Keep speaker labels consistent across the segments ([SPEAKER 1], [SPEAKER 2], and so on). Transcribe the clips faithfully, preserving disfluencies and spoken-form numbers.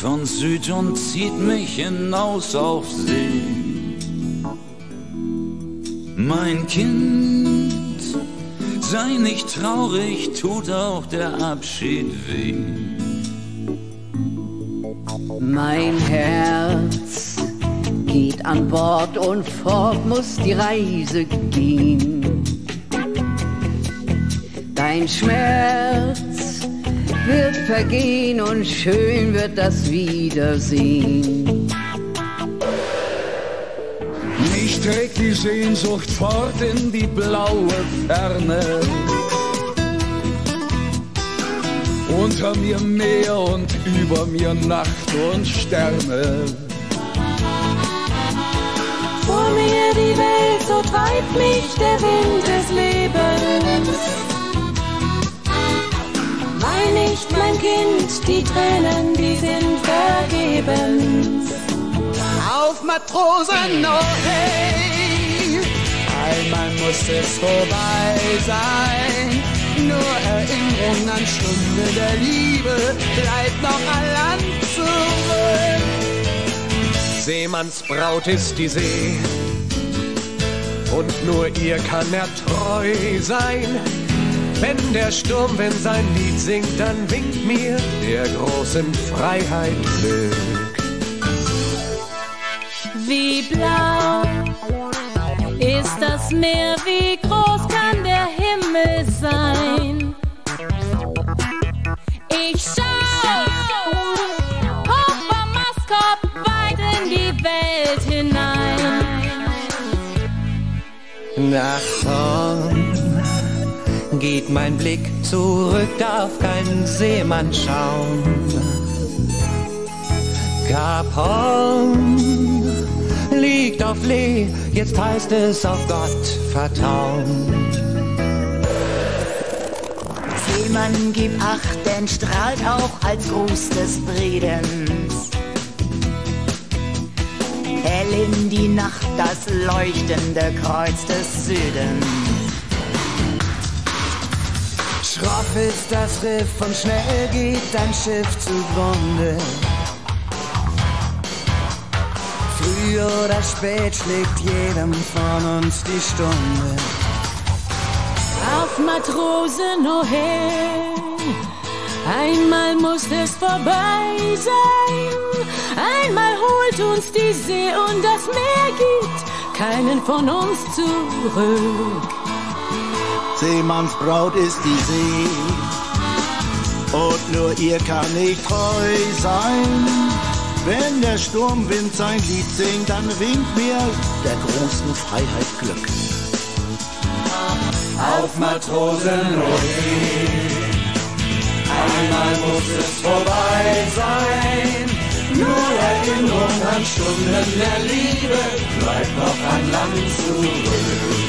[SPEAKER 1] von Süd und zieht mich hinaus auf See. Mein Kind, sei nicht traurig, tut auch der Abschied weh.
[SPEAKER 2] Mein Herz geht an Bord und fort muss die Reise gehen. Dein Schmerz wird vergehen und schön wird das Wiedersehen.
[SPEAKER 1] Mich trägt die Sehnsucht fort in die blaue Ferne. Unter mir Meer und über mir Nacht und Sterne.
[SPEAKER 3] Vor mir die Welt, so treibt mich der Wind des Lebens. Wein nicht, mein Kind, die Tränen, die sind vergebens.
[SPEAKER 4] Auf Matrosen, oh hey, einmal muss es vorbei sein. Nur Erinnerung an Stunden der Liebe bleibt noch an Land zurück. Seemannsbraut ist die See und nur ihr kann er treu sein. Wenn der Sturmwind sein Lied singt, dann winkt mir der großen Freiheit Glück.
[SPEAKER 3] Wie blau ist das Meer, wie groß kann der Himmel sein? Ich schau hoch vom Mastkopf weit in die Welt hinein.
[SPEAKER 4] Nach vorn geht mein Blick, zurück darf kein Seemann schauen. Kap Horn liegt auf Lee, jetzt heißt es auf Gott vertrauen.
[SPEAKER 5] Seemann, gib Acht, denn strahlt auch als Gruß des Friedens hell in die Nacht das leuchtende Kreuz des Südens.
[SPEAKER 4] Schroff ist das Riff und schnell geht dein Schiff zugrunde. Früh oder spät schlägt jedem von uns die Stunde.
[SPEAKER 3] Auf Matrosen, oh hey, einmal muss es vorbei sein. Einmal holt uns die See und das Meer gibt keinen von uns zurück.
[SPEAKER 6] Seemannsbraut ist die See und nur ihr kann ich treu sein. Wenn der Sturmwind sein Lied singt, dann winkt mir der großen Freiheit Glück.
[SPEAKER 1] Auf Matrosen, oh hey, einmal muss es vorbei sein. Nur Erinnerung an Stunden der Liebe bleibt noch an Land zurück.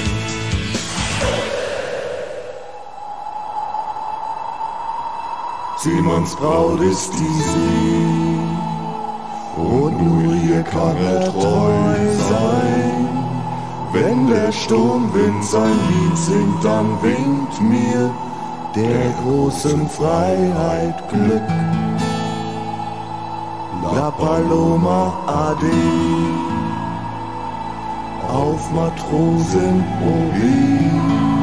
[SPEAKER 7] Seemannsbraut ist die See und nur ihr kann er treu sein. Wenn der Sturmwind sein Lied singt, dann winkt mir der großen Freiheit Glück. La Paloma Ade, auf Matrosen, oh weh.